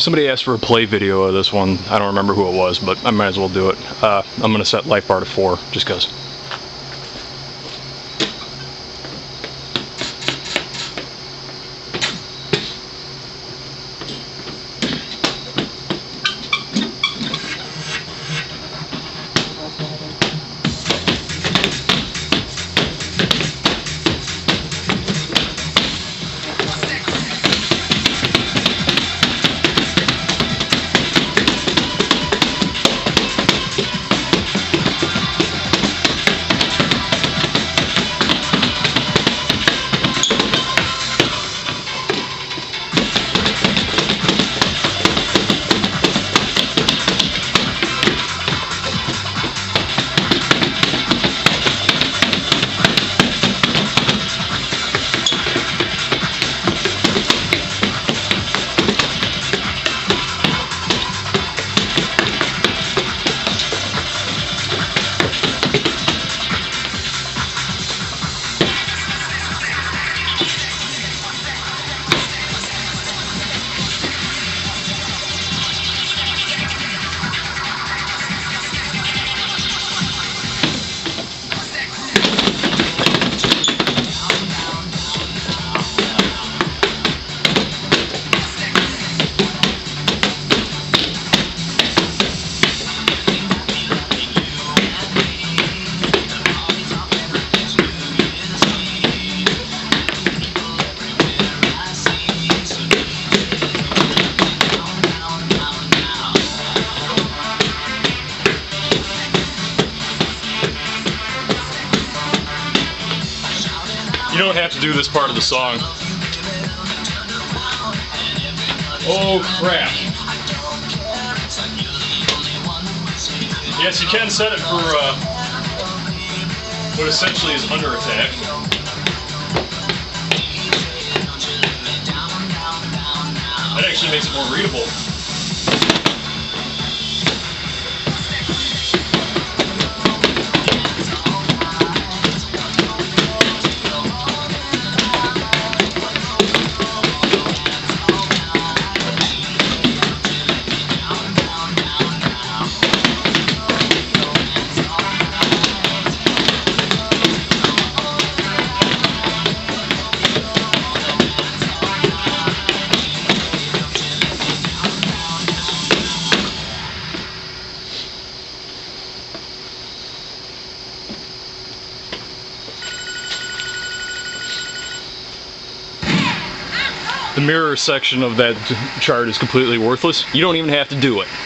Somebody asked for a play video of this one. I don't remember who it was, but I might as well do it. I'm gonna set life bar to 4, just cause. You don't have to do this part of the song. Oh crap. Yes, you can set it for what essentially is under attack. That actually makes it more readable. The mirror section of that chart is completely worthless. You don't even have to do it.